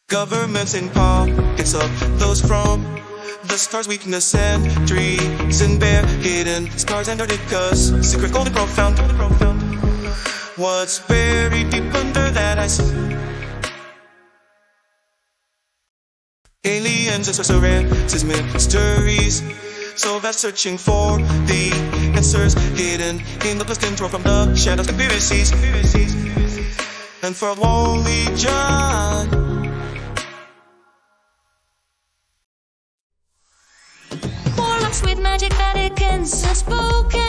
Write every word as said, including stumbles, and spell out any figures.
Governments in pockets of those from the stars, weakness and treason, bear hidden scars, Antarctica's secret golden profound. What's buried deep under that ice? Aliens and sorceresses, mysteries so vast, searching for the answers hidden in the past, control from the shadows, conspiracies, unfurled, only John. Warlocks with magic, Vaticans unspoken.